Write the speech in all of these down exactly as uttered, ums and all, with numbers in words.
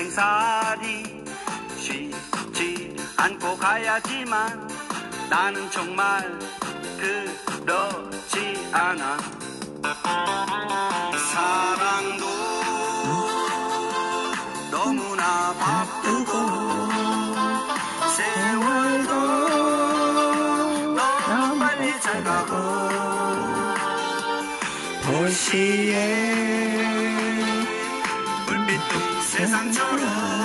인생살이 쉽지 않고 가야지만 나는 정말 그렇지 않아. 사랑도 너무나 바쁘고 세월도 너무 빨리 잘 가고 도시의 불빛도 세상처럼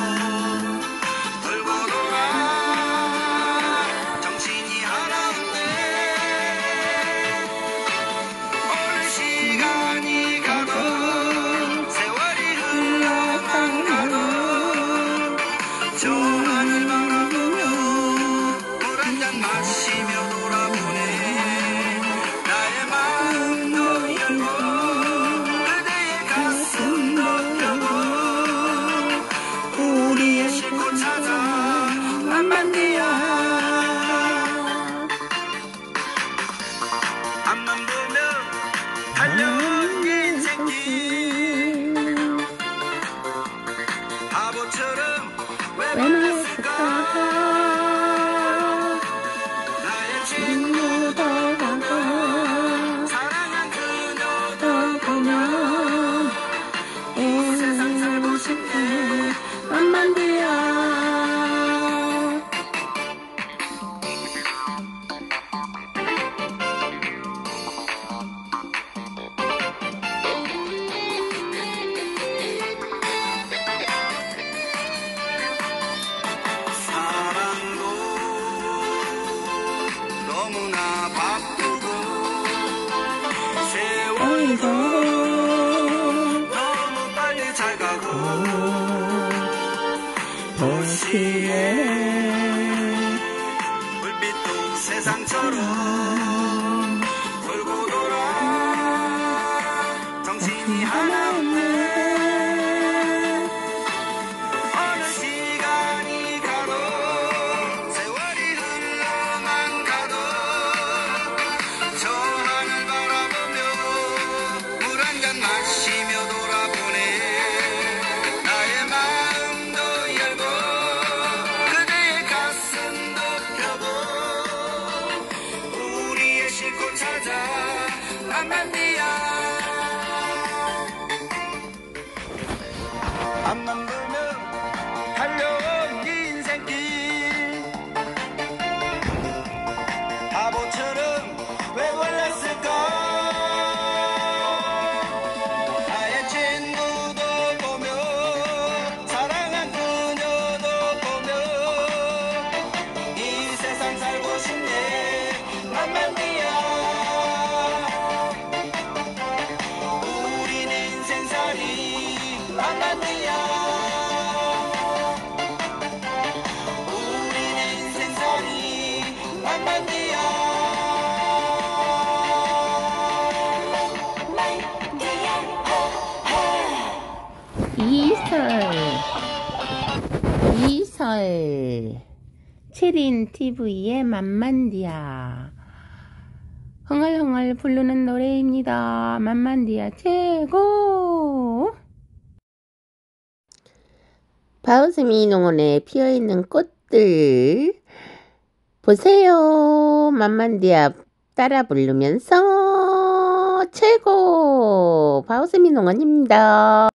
돌고 돌아 정신이 하나인데 어느 시간이 가도 세월이 흘러만 가도 저 하늘 바라보며 물 한 잔 마시며 돌아보네. 나의 마음도 열고 그대의 가슴도 펴고 우리의 싣고 찾아 남만디야. 앞만 보며 달려온 인생길 바보처럼 왜 만났을까. 나의 친구도 보고 사랑한 그녀도 보며 이 세상 살고 싶네 만만디야. 사랑도 너무나 바쁘고 세월도 너무 빨리 잘 가고 도시의 불빛도 세상처럼 돌고 돌아 정신이 하나 없네. 어느 시간이 가도 세월이 흘러만 가도 저 하늘 바라보며 물 한 잔 마시며 돌아보네. 나의 마음도 열고 그대의 가슴도 펴고 우리의 싣고 찾아 남만디야. 앞만 보며 달려온 인생길 바보처럼 왜 골랐을까. 나의 친구도 보며 사랑한 그녀도 보며 이 세상 살고 싶네 만만디야. 우린 인생살이 만만디야. 우린 인생살이 만만디야. 이설 이설 체린 티비의 만만디야. 흥얼흥얼 부르는 노래입니다. 만만디야 최고. 바우스미 농원에 피어있는 꽃들 보세요. 만만디야 따라 부르면서 최고. 바우스미 농원입니다.